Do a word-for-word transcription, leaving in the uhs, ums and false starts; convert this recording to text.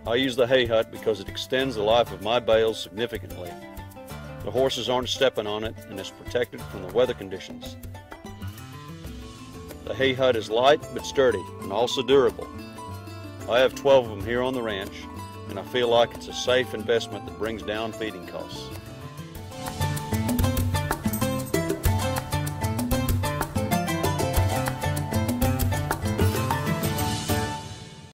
I use the hay hut because it extends the life of my bales significantly. The horses aren't stepping on it, and it's protected from the weather conditions. The hay hut is light but sturdy and also durable. I have twelve of them here on the ranch, and I feel like it's a safe investment that brings down feeding costs.